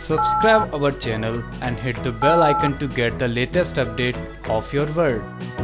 Subscribe our channel and hit the bell icon to get the latest update of your world.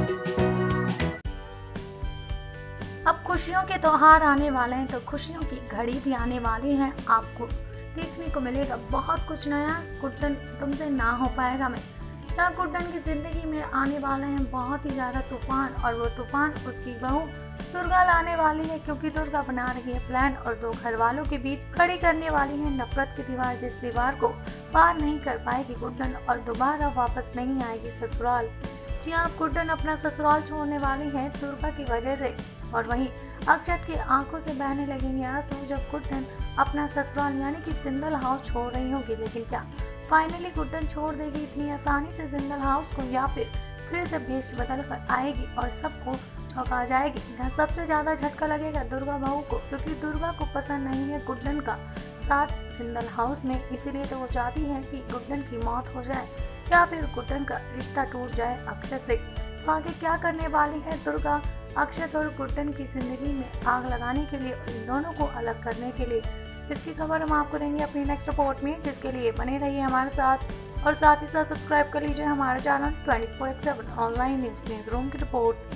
अब खुशियों के त्योहार आने वाले हैं तो खुशियों की घड़ी भी आने वाली है। आपको देखने को मिलेगा बहुत कुछ नया। गुड्डन तुमसे ना हो पाएगा मैं। यहाँ गुड्डन की जिंदगी में आने वाले हैं बहुत ही ज़्यादा तूफान, और वो तूफान उसकी बहू दुर्गा लाने वाली है, क्योंकि दुर्गा बना रही है प्लान और दो घर वालों के बीच खड़ी करने वाली है नफरत की दीवार, जिस दीवार को पार नहीं कर पाएगी गुड्डन और दोबारा वापस नहीं आएगी ससुराल। जी हाँ, गुड्डन अपना ससुराल छोड़ने वाली है दुर्गा की वजह से, और वहीं अक्षत की आंखों से बहने लगेंगे आंसू जब गुड्डन अपना ससुराल यानी कि जिंदल हाउस छोड़ रही होगी। लेकिन क्या फाइनली गुड्डन छोड़ देगी इतनी आसानी से जिंदल हाउस को, या फिर से भेष बदल कर आएगी और सबको चौंका जाएगी। जहाँ सबसे ज़्यादा झटका लगेगा दुर्गा बहू को, क्योंकि दुर्गा को पसंद नहीं है गुड्डन का साथ जिंदल हाउस में, इसीलिए तो वो चाहती है कि गुड्डन की मौत हो जाए या फिर गुड्डन का रिश्ता टूट जाए अक्षत से। तो आगे क्या करने वाली है दुर्गा अक्षत और गुड्डन की जिंदगी में आग लगाने के लिए और इन दोनों को अलग करने के लिए, इसकी खबर हम आपको देंगे अपनी नेक्स्ट रिपोर्ट में, जिसके लिए बने रहिए हमारे साथ और साथ ही साथ सब्सक्राइब कर लीजिए हमारा चैनल 24/7 ऑनलाइन न्यूज़ न्यूज़रूम की report.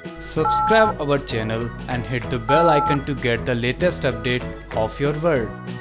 Subscribe our channel and hit the bell icon to get the latest update of your world.